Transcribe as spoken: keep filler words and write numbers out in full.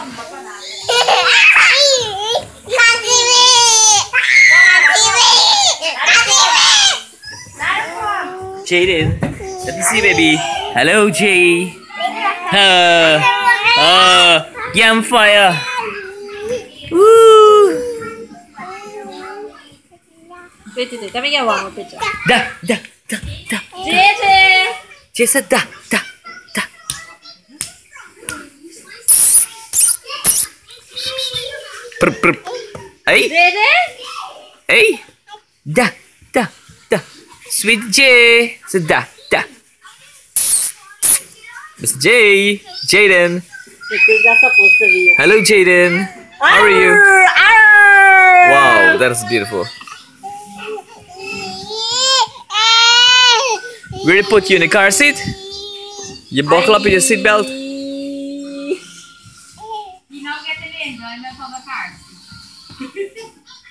Jaden, let me see, baby. Hello, Jay. Uh, uh, campfire. Woo. Wait, wait, wait. Let me get one more picture. Da, da, da, da. Jay, Jay. Jay said da, da, da. Prr, prr. Hey, Jay, Jay. hey. Da, da, da. Sweet Jay said da, da. Mister Jay, Jaden. I think that's supposed to be. Hello, Jaden. How are you? Wow, that is beautiful. Where they put you in the car seat? You buckle up with your seatbelt? You don't get the enjoyment of a car.